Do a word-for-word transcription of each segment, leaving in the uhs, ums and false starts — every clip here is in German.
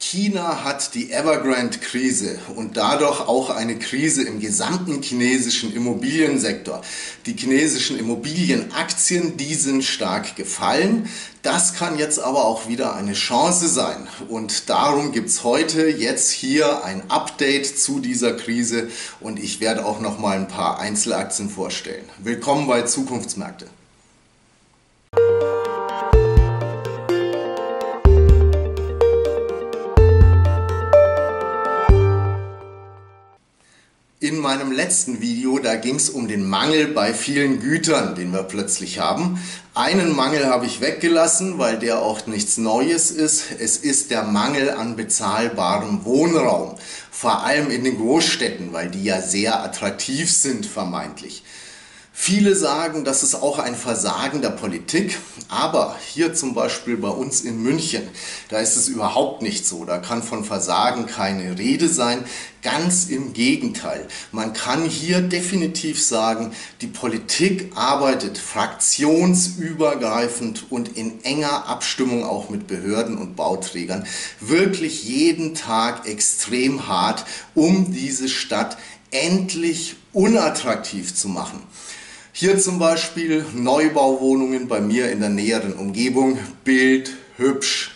China hat die Evergrande-Krise und dadurch auch eine Krise im gesamten chinesischen Immobiliensektor. Die chinesischen Immobilienaktien, die sind stark gefallen. Das kann jetzt aber auch wieder eine Chance sein. Und darum gibt es heute jetzt hier ein Update zu dieser Krise und ich werde auch noch mal ein paar Einzelaktien vorstellen. Willkommen bei Zukunftsmärkte. In meinem letzten Video, da ging es um den Mangel bei vielen Gütern, den wir plötzlich haben. Einen Mangel habe ich weggelassen, weil der auch nichts Neues ist. Es ist der Mangel an bezahlbarem Wohnraum. Vor allem in den Großstädten, weil die ja sehr attraktiv sind, vermeintlich. Viele sagen, das ist auch ein Versagen der Politik, aber hier zum Beispiel bei uns in München, da ist es überhaupt nicht so. Da kann von Versagen keine Rede sein. Ganz im Gegenteil. Man kann hier definitiv sagen, die Politik arbeitet fraktionsübergreifend und in enger Abstimmung auch mit Behörden und Bauträgern wirklich jeden Tag extrem hart, um diese Stadt endlich unattraktiv zu machen. Hier zum Beispiel Neubauwohnungen bei mir in der näheren Umgebung, Bild, hübsch.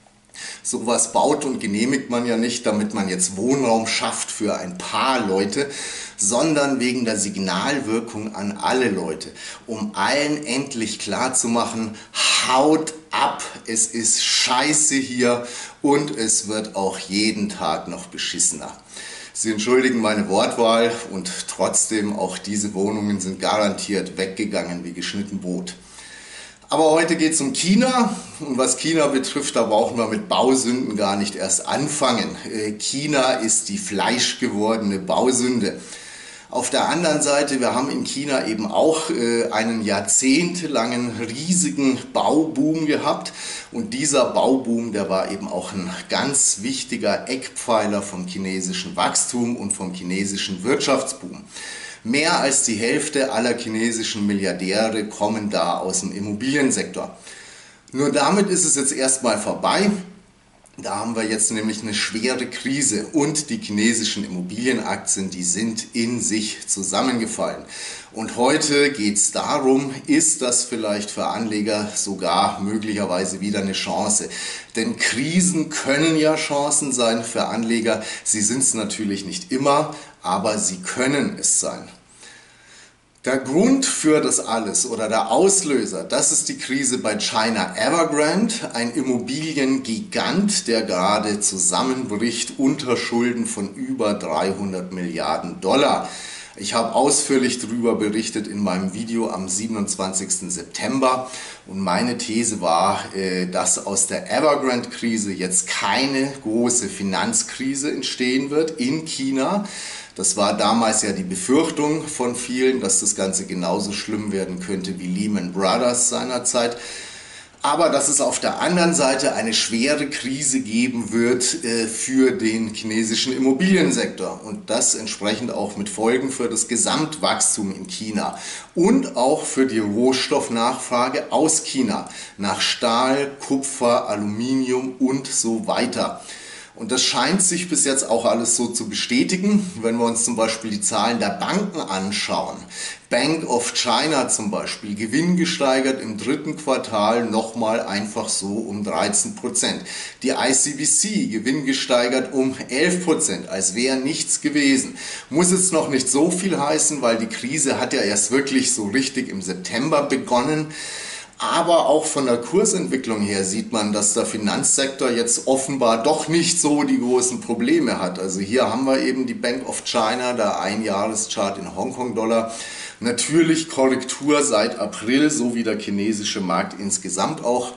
Sowas baut und genehmigt man ja nicht, damit man jetzt Wohnraum schafft für ein paar Leute, sondern wegen der Signalwirkung an alle Leute, um allen endlich klarzumachen, haut ab, es ist scheiße hier und es wird auch jeden Tag noch beschissener. Sie entschuldigen meine Wortwahl und trotzdem auch diese Wohnungen sind garantiert weggegangen wie geschnitten Brot. Aber heute geht es um China und was China betrifft, da brauchen wir mit Bausünden gar nicht erst anfangen. China ist die fleischgewordene Bausünde. Auf der anderen Seite, wir haben in China eben auch äh, einen jahrzehntelangen riesigen Bauboom gehabt und dieser Bauboom, der war eben auch ein ganz wichtiger Eckpfeiler vom chinesischen Wachstum und vom chinesischen Wirtschaftsboom. Mehr als die Hälfte aller chinesischen Milliardäre kommen da aus dem Immobiliensektor. Nur damit ist es jetzt erstmal vorbei. Da haben wir jetzt nämlich eine schwere Krise und die chinesischen Immobilienaktien, die sind in sich zusammengefallen. Und heute geht es darum, ist das vielleicht für Anleger sogar möglicherweise wieder eine Chance? Denn Krisen können ja Chancen sein für Anleger. Sie sind es natürlich nicht immer, aber sie können es sein. Der Grund für das alles oder der Auslöser, das ist die Krise bei China Evergrande, ein Immobiliengigant, der gerade zusammenbricht unter Schulden von über dreihundert Milliarden Dollar. Ich habe ausführlich darüber berichtet in meinem Video am siebenundzwanzigsten September und meine These war, dass aus der Evergrande-Krise jetzt keine große Finanzkrise entstehen wird in China. Das war damals ja die Befürchtung von vielen, dass das Ganze genauso schlimm werden könnte wie Lehman Brothers seinerzeit. Aber dass es auf der anderen Seite eine schwere Krise geben wird äh, für den chinesischen Immobiliensektor und das entsprechend auch mit Folgen für das Gesamtwachstum in China und auch für die Rohstoffnachfrage aus China nach Stahl, Kupfer, Aluminium und so weiter. Und das scheint sich bis jetzt auch alles so zu bestätigen, wenn wir uns zum Beispiel die Zahlen der Banken anschauen. Bank of China zum Beispiel, Gewinn gesteigert im dritten Quartal nochmal einfach so um dreizehn Prozent. Die I C B C, Gewinn gesteigert um elf Prozent, als wäre nichts gewesen. Muss jetzt noch nicht so viel heißen, weil die Krise hat ja erst wirklich so richtig im September begonnen. Aber auch von der Kursentwicklung her sieht man, dass der Finanzsektor jetzt offenbar doch nicht so die großen Probleme hat. Also hier haben wir eben die Bank of China, der Einjahreschart in Hongkong-Dollar. Natürlich Korrektur seit April, so wie der chinesische Markt insgesamt auch.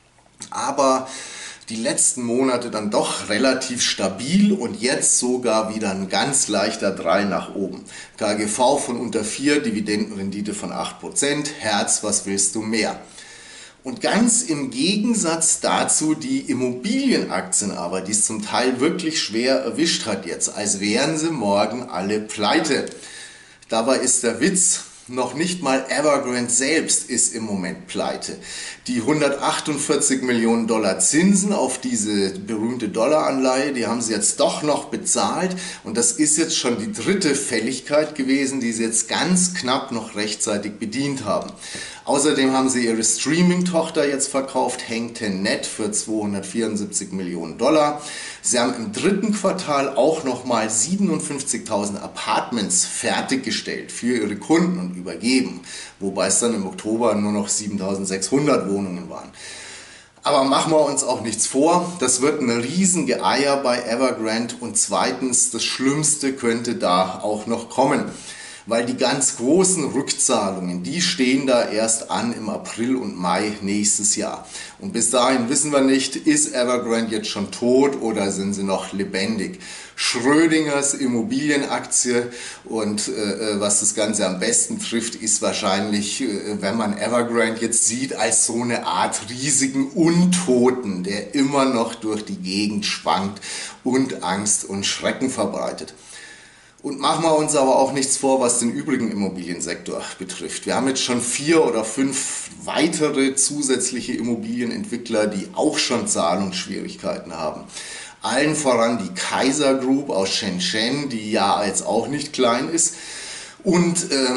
Aber die letzten Monate dann doch relativ stabil und jetzt sogar wieder ein ganz leichter Drall nach oben. K G V von unter vier, Dividendenrendite von acht Prozent, Herz, was willst du mehr? Und ganz im Gegensatz dazu die Immobilienaktien aber, die es zum Teil wirklich schwer erwischt hat jetzt, als wären sie morgen alle pleite. Dabei ist der Witz, Noch nicht mal Evergrande selbst ist im Moment pleite. Die hundertachtundvierzig Millionen Dollar Zinsen auf diese berühmte Dollaranleihe, die haben sie jetzt doch noch bezahlt und das ist jetzt schon die dritte Fälligkeit gewesen, die sie jetzt ganz knapp noch rechtzeitig bedient haben. Außerdem haben sie ihre Streaming-Tochter jetzt verkauft, Hang Ten Net, für zweihundertvierundsiebzig Millionen Dollar. Sie haben im dritten Quartal auch nochmal siebenundfünfzigtausend Apartments fertiggestellt für ihre Kunden und übergeben, wobei es dann im Oktober nur noch siebentausendsechshundert Wohnungen waren. Aber machen wir uns auch nichts vor, das wird ein Riesengeeier bei Evergrande und zweitens, das Schlimmste könnte da auch noch kommen. Weil die ganz großen Rückzahlungen, die stehen da erst an im April und Mai nächstes Jahr. Und bis dahin wissen wir nicht, ist Evergrande jetzt schon tot oder sind sie noch lebendig. Schrödingers Immobilienaktie und äh, was das Ganze am besten trifft, ist wahrscheinlich, äh, wenn man Evergrande jetzt sieht, als so eine Art riesigen Untoten, der immer noch durch die Gegend schwankt und Angst und Schrecken verbreitet. Und machen wir uns aber auch nichts vor, was den übrigen Immobiliensektor betrifft. Wir haben jetzt schon vier oder fünf weitere zusätzliche Immobilienentwickler, die auch schon Zahlungsschwierigkeiten haben. Allen voran die Kaiser Group aus Shenzhen, die ja jetzt auch nicht klein ist. Und äh,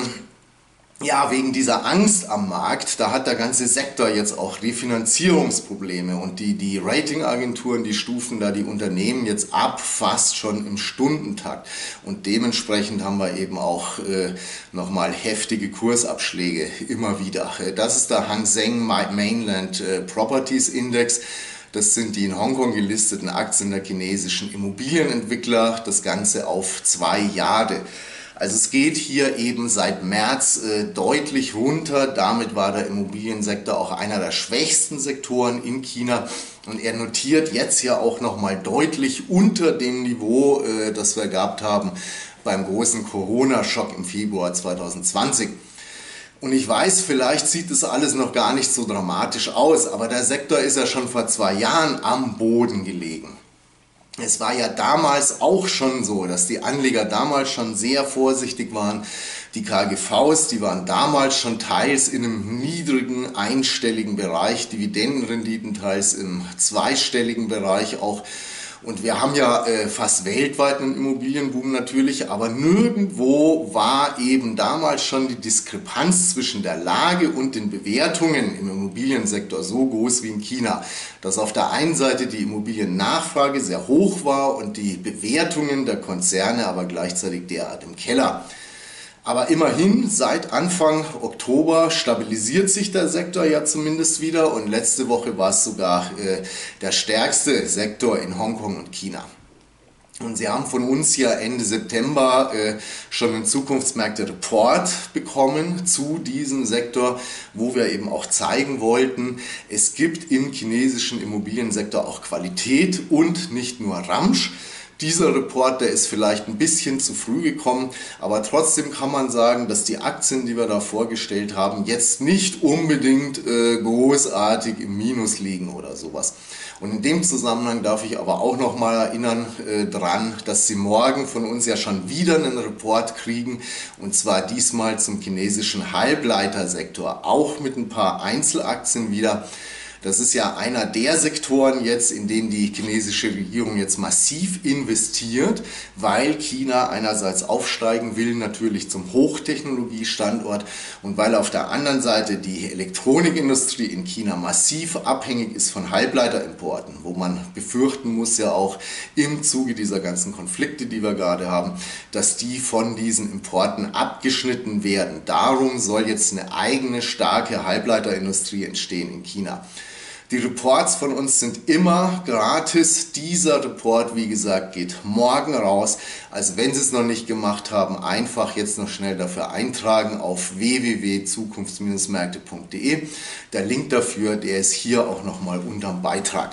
ja, wegen dieser Angst am Markt, da hat der ganze Sektor jetzt auch Refinanzierungsprobleme und die, die Ratingagenturen, die stufen da die Unternehmen jetzt ab, fast schon im Stundentakt. Und dementsprechend haben wir eben auch äh, nochmal heftige Kursabschläge immer wieder. Das ist der Hang Seng Mainland Properties Index. Das sind die in Hongkong gelisteten Aktien der chinesischen Immobilienentwickler, das Ganze auf zwei Jahre. Also es geht hier eben seit März äh, deutlich runter. Damit war der Immobiliensektor auch einer der schwächsten Sektoren in China. Und er notiert jetzt ja auch nochmal deutlich unter dem Niveau, äh, das wir gehabt haben beim großen Corona-Schock im Februar zweitausendzwanzig. Und ich weiß, vielleicht sieht das alles noch gar nicht so dramatisch aus, aber der Sektor ist ja schon vor zwei Jahren am Boden gelegen. Es war ja damals auch schon so, dass die Anleger damals schon sehr vorsichtig waren. Die K G Vs, die waren damals schon teils in einem niedrigen einstelligen Bereich, Dividendenrenditen teils im zweistelligen Bereich auch. Und wir haben ja äh, fast weltweit einen Immobilienboom natürlich, aber nirgendwo war eben damals schon die Diskrepanz zwischen der Lage und den Bewertungen im Immobiliensektor so groß wie in China, dass auf der einen Seite die Immobiliennachfrage sehr hoch war und die Bewertungen der Konzerne aber gleichzeitig derart im Keller. Aber immerhin, seit Anfang Oktober stabilisiert sich der Sektor ja zumindest wieder und letzte Woche war es sogar äh, der stärkste Sektor in Hongkong und China. Und Sie haben von uns ja Ende September äh, schon einen Zukunftsmärkte-Report bekommen zu diesem Sektor, wo wir eben auch zeigen wollten, es gibt im chinesischen Immobiliensektor auch Qualität und nicht nur Ramsch. Dieser Report, der ist vielleicht ein bisschen zu früh gekommen, aber trotzdem kann man sagen, dass die Aktien, die wir da vorgestellt haben, jetzt nicht unbedingt äh, großartig im Minus liegen oder sowas. Und in dem Zusammenhang darf ich aber auch noch mal erinnern äh, dran, dass Sie morgen von uns ja schon wieder einen Report kriegen, und zwar diesmal zum chinesischen Halbleitersektor, auch mit ein paar Einzelaktien wieder. Das ist ja einer der Sektoren jetzt, in denen die chinesische Regierung jetzt massiv investiert, weil China einerseits aufsteigen will, natürlich zum Hochtechnologiestandort, und weil auf der anderen Seite die Elektronikindustrie in China massiv abhängig ist von Halbleiterimporten, wo man befürchten muss ja auch im Zuge dieser ganzen Konflikte, die wir gerade haben, dass die von diesen Importen abgeschnitten werden. Darum soll jetzt eine eigene starke Halbleiterindustrie entstehen in China. Die Reports von uns sind immer gratis. Dieser Report, wie gesagt, geht morgen raus. Also wenn Sie es noch nicht gemacht haben, einfach jetzt noch schnell dafür eintragen auf w w w punkt zukunfts märkte punkt de. Der Link dafür, der ist hier auch nochmal unterm Beitrag.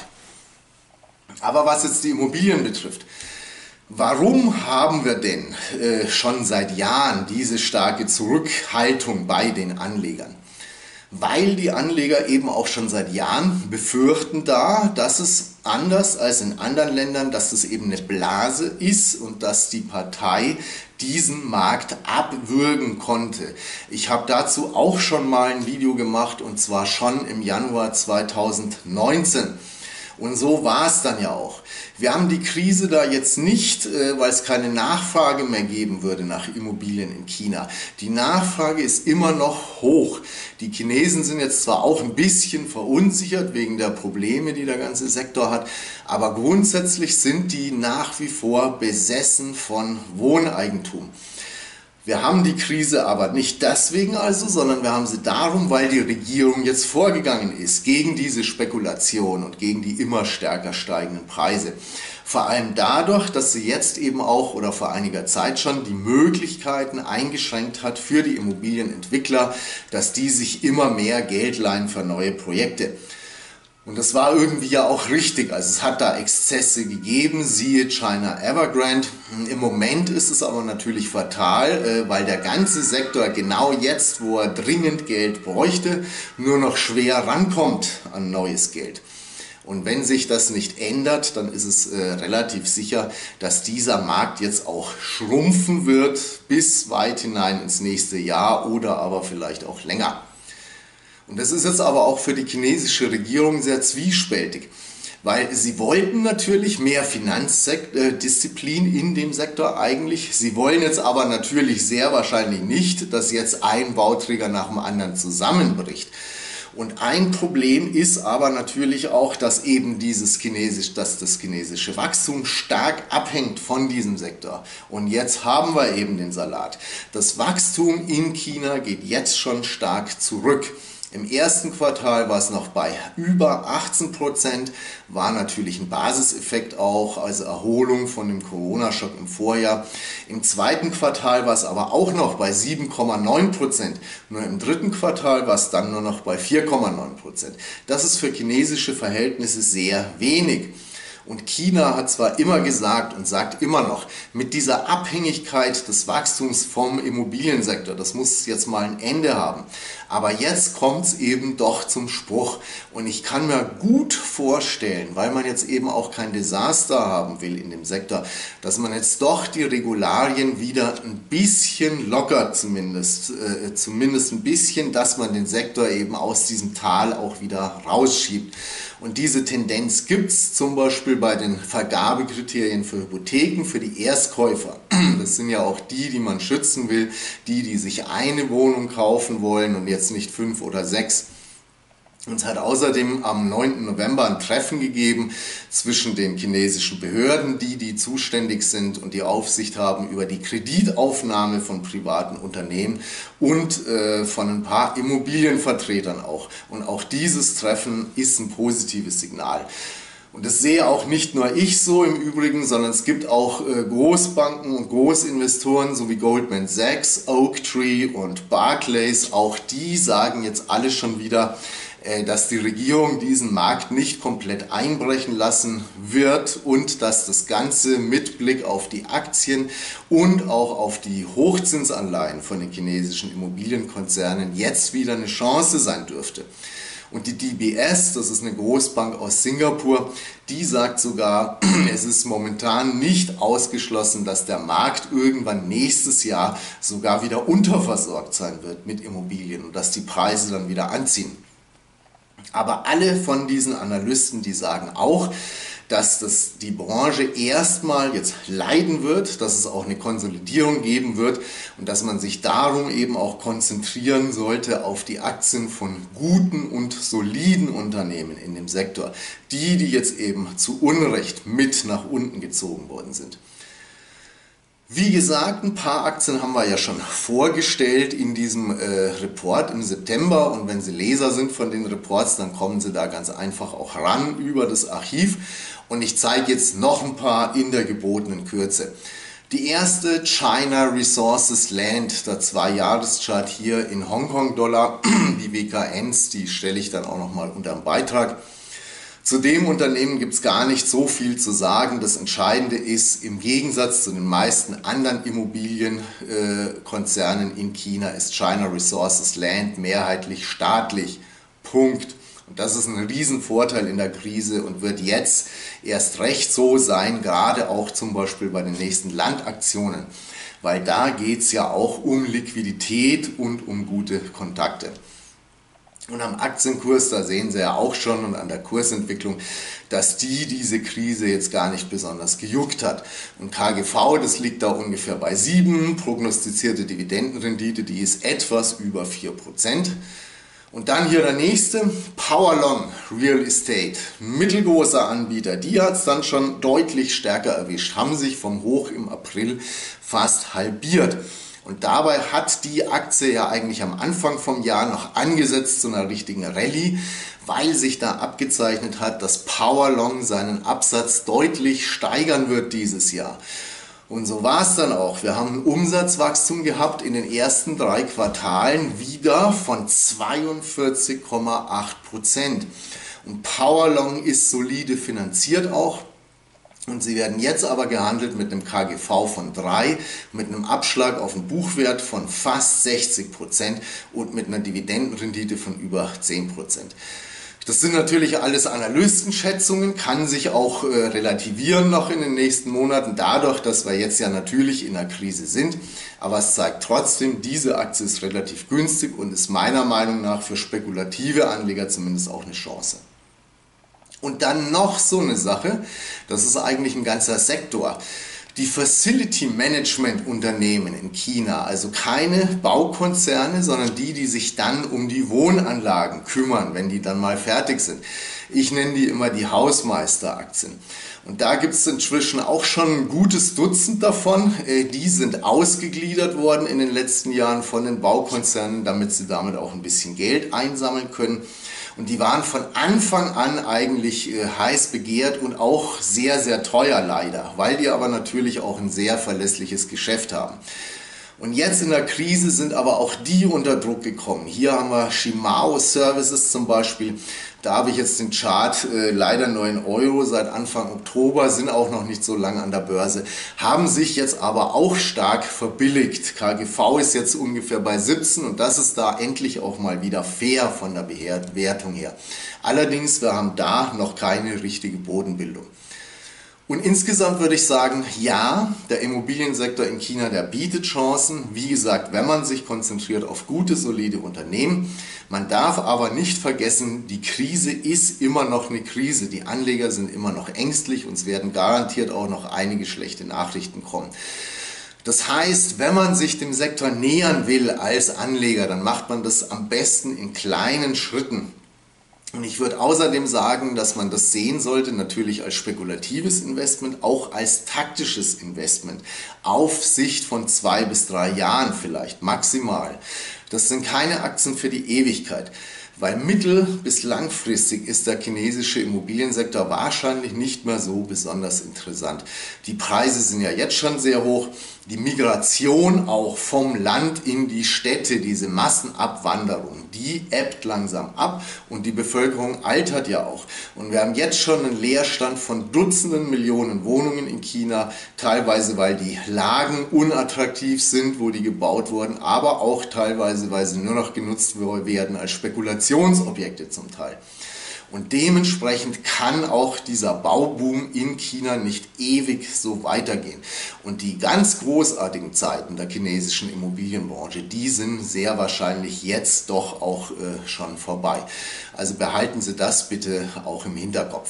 Aber was jetzt die Immobilien betrifft, warum haben wir denn äh, schon seit Jahren diese starke Zurückhaltung bei den Anlegern? Weil die Anleger eben auch schon seit Jahren befürchten da, dass es anders als in anderen Ländern, dass das eben eine Blase ist und dass die Partei diesen Markt abwürgen konnte. Ich habe dazu auch schon mal ein Video gemacht, und zwar schon im Januar zweitausendneunzehn. Und so war es dann ja auch. Wir haben die Krise da jetzt nicht, weil es keine Nachfrage mehr geben würde nach Immobilien in China. Die Nachfrage ist immer noch hoch. Die Chinesen sind jetzt zwar auch ein bisschen verunsichert wegen der Probleme, die der ganze Sektor hat, aber grundsätzlich sind die nach wie vor besessen von Wohneigentum. Wir haben die Krise aber nicht deswegen also, sondern wir haben sie darum, weil die Regierung jetzt vorgegangen ist gegen diese Spekulation und gegen die immer stärker steigenden Preise. Vor allem dadurch, dass sie jetzt eben auch oder vor einiger Zeit schon die Möglichkeiten eingeschränkt hat für die Immobilienentwickler, dass die sich immer mehr Geld leihen für neue Projekte. Und das war irgendwie ja auch richtig, also es hat da Exzesse gegeben, siehe China Evergrande. Im Moment ist es aber natürlich fatal, weil der ganze Sektor genau jetzt, wo er dringend Geld bräuchte, nur noch schwer rankommt an neues Geld. Und wenn sich das nicht ändert, dann ist es äh, relativ sicher, dass dieser Markt jetzt auch schrumpfen wird bis weit hinein ins nächste Jahr oder aber vielleicht auch länger. Und das ist jetzt aber auch für die chinesische Regierung sehr zwiespältig, weil sie wollten natürlich mehr Finanzdisziplin in dem Sektor eigentlich. Sie wollen jetzt aber natürlich sehr wahrscheinlich nicht, dass jetzt ein Bauträger nach dem anderen zusammenbricht. Und ein Problem ist aber natürlich auch, dass eben dieses Chinesisch, dass das chinesische Wachstum stark abhängt von diesem Sektor. Und jetzt haben wir eben den Salat. Das Wachstum in China geht jetzt schon stark zurück. Im ersten Quartal war es noch bei über achtzehn Prozent, war natürlich ein Basiseffekt auch, also Erholung von dem Corona-Schock im Vorjahr. Im zweiten Quartal war es aber auch noch bei sieben Komma neun Prozent, nur im dritten Quartal war es dann nur noch bei vier Komma neun Prozent. Das ist für chinesische Verhältnisse sehr wenig. Und China hat zwar immer gesagt und sagt immer noch, mit dieser Abhängigkeit des Wachstums vom Immobiliensektor, das muss jetzt mal ein Ende haben. Aber jetzt kommt es eben doch zum Spruch. Und ich kann mir gut vorstellen, weil man jetzt eben auch kein Desaster haben will in dem Sektor, dass man jetzt doch die Regularien wieder ein bisschen lockert, zumindest, äh, zumindest ein bisschen, dass man den Sektor eben aus diesem Tal auch wieder rausschiebt. Und diese Tendenz gibt es zum Beispiel bei den Vergabekriterien für Hypotheken für die Erstkäufer. Das sind ja auch die, die man schützen will, die, die sich eine Wohnung kaufen wollen und jetzt nicht fünf oder sechs. Und es hat außerdem am neunten November ein Treffen gegeben zwischen den chinesischen Behörden, die, die zuständig sind und die Aufsicht haben über die Kreditaufnahme von privaten Unternehmen und äh, von ein paar Immobilienvertretern auch. Und auch dieses Treffen ist ein positives Signal. Und das sehe auch nicht nur ich so im Übrigen, sondern es gibt auch äh, Großbanken und Großinvestoren, so wie Goldman Sachs, Oaktree und Barclays. Auch die sagen jetzt alle schon wieder, äh, dass die Regierung diesen Markt nicht komplett einbrechen lassen wird und dass das Ganze mit Blick auf die Aktien und auch auf die Hochzinsanleihen von den chinesischen Immobilienkonzernen jetzt wieder eine Chance sein dürfte. Und die D B S, das ist eine Großbank aus Singapur, die sagt sogar, es ist momentan nicht ausgeschlossen, dass der Markt irgendwann nächstes Jahr sogar wieder unterversorgt sein wird mit Immobilien und dass die Preise dann wieder anziehen. Aber alle von diesen Analysten, die sagen auch, dass das die Branche erstmal jetzt leiden wird, dass es auch eine Konsolidierung geben wird und dass man sich darum eben auch konzentrieren sollte auf die Aktien von guten und soliden Unternehmen in dem Sektor, die, die jetzt eben zu Unrecht mit nach unten gezogen worden sind. Wie gesagt, ein paar Aktien haben wir ja schon vorgestellt in diesem äh, Report im September und wenn Sie Leser sind von den Reports, dann kommen Sie da ganz einfach auch ran über das Archiv und ich zeige jetzt noch ein paar in der gebotenen Kürze. Die erste, China Resources Land, der zwei-Jahres-Chart hier in Hongkong-Dollar, die W K Ns, die stelle ich dann auch nochmal unter dem Beitrag. Zu dem Unternehmen gibt es gar nicht so viel zu sagen. Das Entscheidende ist, im Gegensatz zu den meisten anderen Immobilienkonzernen in China ist China Resources Land mehrheitlich staatlich. Punkt. Und das ist ein Riesenvorteil in der Krise und wird jetzt erst recht so sein, gerade auch zum Beispiel bei den nächsten Landaktionen, weil da geht es ja auch um Liquidität und um gute Kontakte. Und am Aktienkurs, da sehen Sie ja auch schon und an der Kursentwicklung, dass die diese Krise jetzt gar nicht besonders gejuckt hat. Und K G V, das liegt da ungefähr bei sieben, prognostizierte Dividendenrendite, die ist etwas über vier Prozent. Und dann hier der nächste, Powerlong Real Estate, mittelgroßer Anbieter, die hat es dann schon deutlich stärker erwischt, haben sich vom Hoch im April fast halbiert. Und dabei hat die Aktie ja eigentlich am Anfang vom Jahr noch angesetzt zu einer richtigen Rallye, weil sich da abgezeichnet hat, dass Powerlong seinen Absatz deutlich steigern wird dieses Jahr. Und so war es dann auch. Wir haben ein Umsatzwachstum gehabt in den ersten drei Quartalen wieder von zweiundvierzig Komma acht Prozent. Und Powerlong ist solide finanziert auch. Und sie werden jetzt aber gehandelt mit einem K G V von drei, mit einem Abschlag auf den Buchwert von fast sechzig Prozent und mit einer Dividendenrendite von über zehn Prozent. Das sind natürlich alles Analystenschätzungen, kann sich auch äh, relativieren noch in den nächsten Monaten, dadurch, dass wir jetzt ja natürlich in einer Krise sind. Aber es zeigt trotzdem, diese Aktie ist relativ günstig und ist meiner Meinung nach für spekulative Anleger zumindest auch eine Chance. Und dann noch so eine Sache, das ist eigentlich ein ganzer Sektor. Die Facility Management Unternehmen in China, also keine Baukonzerne, sondern die, die sich dann um die Wohnanlagen kümmern, wenn die dann mal fertig sind. Ich nenne die immer die Hausmeisteraktien. Und da gibt es inzwischen auch schon ein gutes Dutzend davon. Die sind ausgegliedert worden in den letzten Jahren von den Baukonzernen, damit sie damit auch ein bisschen Geld einsammeln können. Und die waren von Anfang an eigentlich äh, heiß begehrt und auch sehr, sehr teuer leider, weil die aber natürlich auch ein sehr verlässliches Geschäft haben. Und jetzt in der Krise sind aber auch die unter Druck gekommen. Hier haben wir Shimao Services zum Beispiel. Da habe ich jetzt den Chart, äh, leider neun Euro seit Anfang Oktober, sind auch noch nicht so lange an der Börse, haben sich jetzt aber auch stark verbilligt. K G V ist jetzt ungefähr bei siebzehn und das ist da endlich auch mal wieder fair von der Bewertung her. Allerdings, wir haben da noch keine richtige Bodenbildung. Und insgesamt würde ich sagen, ja, der Immobiliensektor in China, der bietet Chancen. Wie gesagt, wenn man sich konzentriert auf gute, solide Unternehmen. Man darf aber nicht vergessen, die Krise ist immer noch eine Krise. Die Anleger sind immer noch ängstlich und es werden garantiert auch noch einige schlechte Nachrichten kommen. Das heißt, wenn man sich dem Sektor nähern will als Anleger, dann macht man das am besten in kleinen Schritten. Und ich würde außerdem sagen, dass man das sehen sollte, natürlich als spekulatives Investment, auch als taktisches Investment, auf Sicht von zwei bis drei Jahren vielleicht, maximal. Das sind keine Aktien für die Ewigkeit, weil mittel- bis langfristig ist der chinesische Immobiliensektor wahrscheinlich nicht mehr so besonders interessant. Die Preise sind ja jetzt schon sehr hoch. Die Migration auch vom Land in die Städte, diese Massenabwanderung, die ebbt langsam ab und die Bevölkerung altert ja auch. Und wir haben jetzt schon einen Leerstand von Dutzenden Millionen Wohnungen in China, teilweise weil die Lagen unattraktiv sind, wo die gebaut wurden, aber auch teilweise, weil sie nur noch genutzt werden als Spekulationsobjekte zum Teil. Und dementsprechend kann auch dieser Bauboom in China nicht ewig so weitergehen. Und die ganz großartigen Zeiten der chinesischen Immobilienbranche, die sind sehr wahrscheinlich jetzt doch auch äh, schon vorbei. Also behalten Sie das bitte auch im Hinterkopf.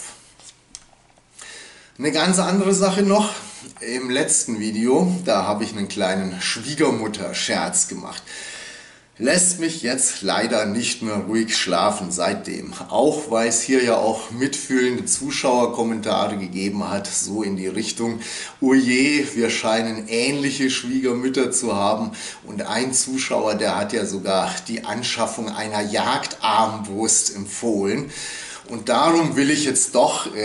Eine ganz andere Sache noch. Im letzten Video, da habe ich einen kleinen Schwiegermutter-Scherz gemacht. Lässt mich jetzt leider nicht mehr ruhig schlafen seitdem. Auch weil es hier ja auch mitfühlende Zuschauerkommentare gegeben hat, so in die Richtung, oh je, wir scheinen ähnliche Schwiegermütter zu haben. Und ein Zuschauer, der hat ja sogar die Anschaffung einer Jagdarmbrust empfohlen. Und darum will ich jetzt doch äh,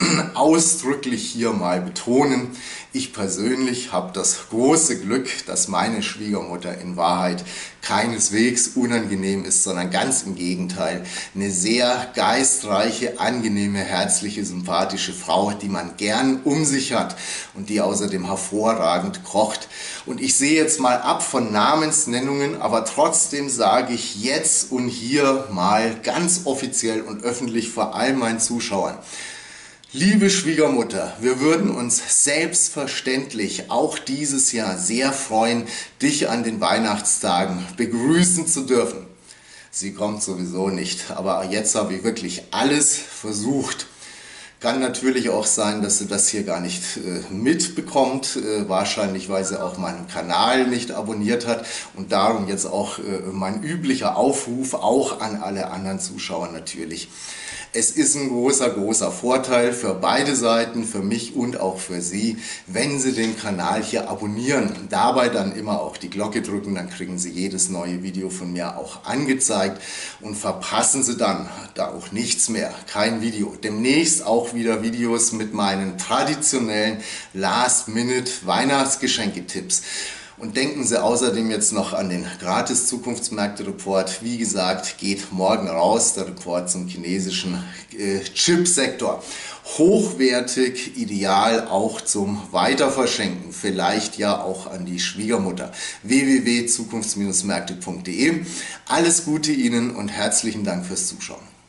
ausdrücklich hier mal betonen. Ich persönlich habe das große Glück, dass meine Schwiegermutter in Wahrheit keineswegs unangenehm ist, sondern ganz im Gegenteil. Eine sehr geistreiche, angenehme, herzliche, sympathische Frau, die man gern um sich hat und die außerdem hervorragend kocht. Und ich sehe jetzt mal ab von Namensnennungen, aber trotzdem sage ich jetzt und hier mal ganz offiziell und öffentlich vor all meinen Zuschauern: Liebe Schwiegermutter, wir würden uns selbstverständlich auch dieses Jahr sehr freuen, dich an den Weihnachtstagen begrüßen zu dürfen. Sie kommt sowieso nicht, aber jetzt habe ich wirklich alles versucht. Kann natürlich auch sein, dass sie das hier gar nicht äh, mitbekommt, äh, wahrscheinlich weil sie auch meinen Kanal nicht abonniert hat und darum jetzt auch äh, mein üblicher Aufruf auch an alle anderen Zuschauer natürlich. Es ist ein großer, großer Vorteil für beide Seiten, für mich und auch für Sie, wenn Sie den Kanal hier abonnieren. Dabei dann immer auch die Glocke drücken, dann kriegen Sie jedes neue Video von mir auch angezeigt und verpassen Sie dann da auch nichts mehr, kein Video. Demnächst auch wieder Videos mit meinen traditionellen Last-Minute-Weihnachtsgeschenke-Tipps. Und denken Sie außerdem jetzt noch an den Gratis-Zukunftsmärkte-Report. Wie gesagt, geht morgen raus, der Report zum chinesischen äh, Chipsektor. Hochwertig, ideal auch zum Weiterverschenken, vielleicht ja auch an die Schwiegermutter. w w w punkt zukunfts Märkte punkt de. Alles Gute Ihnen und herzlichen Dank fürs Zuschauen.